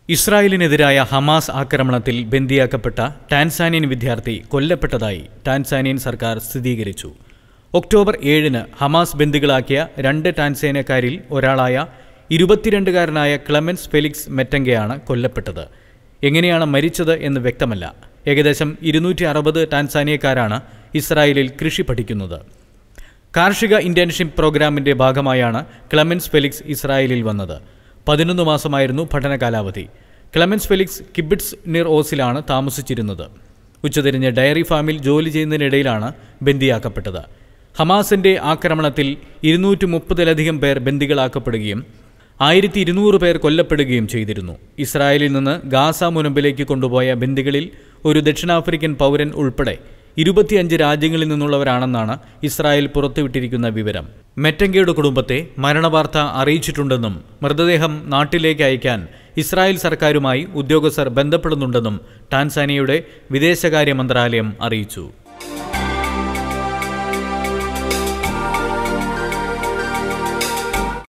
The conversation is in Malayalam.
ഇസ്രായേലിനെതിരായ ഹമാസ് ആക്രമണത്തിൽ ബന്ദിയാക്കപ്പെട്ട ടാൻസാനിയൻ വിദ്യാർത്ഥി കൊല്ലപ്പെട്ടതായി ടാൻസാനിയൻ സർക്കാർ സ്ഥിരീകരിച്ചു. ഒക്ടോബർ 7-ന് ഹമാസ് ബന്ദികളാക്കിയ 2 ടാൻസാനിയക്കാരിൽ ഒരാളായ 22-കാരനായ ക്ലെമൻസ് ഫെലിക്സ് മെറ്റങ്കയാണ് കൊല്ലപ്പെട്ടത്. എങ്ങനെയാണ് മരിച്ചത് എന്ന് വ്യക്തമല്ല. ഏകദേശം 260 ടാൻസാനിയക്കാരാണ് ഇസ്രായേലിൽ കൃഷി പഠിക്കുന്നത്. കാർഷിക ഇന്റേൺഷിപ്പ് പ്രോഗ്രാമിന്റെ ഭാഗമായാണ് ക്ലെമൻസ് ഫെലിക്സ് ഇസ്രായേലിൽ വന്നത്. 11 മാസമായിരുന്നു പഠന കാലാവധി. ക്ലെമൻസ് ഫെലിക്സ് കിബിറ്റ്സ് നിർ ഓസിലാണ് താമസിച്ചിരുന്നത്. ഉച്ചതിരിഞ്ഞ് ഡയറി ഫാമിൽ ജോലി ചെയ്യുന്നതിനിടയിലാണ് ബന്ദിയാക്കപ്പെട്ടത്. ഹമാസിന്റെ ആക്രമണത്തിൽ 230-ലധികം പേർ ബന്ദികളാക്കപ്പെടുകയും 1200 പേർ കൊല്ലപ്പെടുകയും ചെയ്തിരുന്നു. ഇസ്രായേലിൽ നിന്ന് ഗാസ മുനമ്പിലേക്ക് കൊണ്ടുപോയ ബന്ദികളിൽ ഒരു ദക്ഷിണാഫ്രിക്കൻ പൗരൻ ഉൾപ്പെടെ 25 രാജ്യങ്ങളിൽ നിന്നുള്ളവരാണെന്നാണ് ഇസ്രായേൽ പുറത്തുവിട്ടിരിക്കുന്ന വിവരം. മെറ്റങ്കയുടെ കുടുംബത്തെ മരണവാർത്ത അറിയിച്ചിട്ടുണ്ടെന്നും മൃതദേഹം നാട്ടിലേക്ക് അയക്കാൻ ഇസ്രായേൽ സർക്കാരുമായി ഉദ്യോഗസ്ഥർ ബന്ധപ്പെടുന്നുണ്ടെന്നും ടാൻസാനിയയുടെ വിദേശകാര്യ മന്ത്രാലയം അറിയിച്ചു.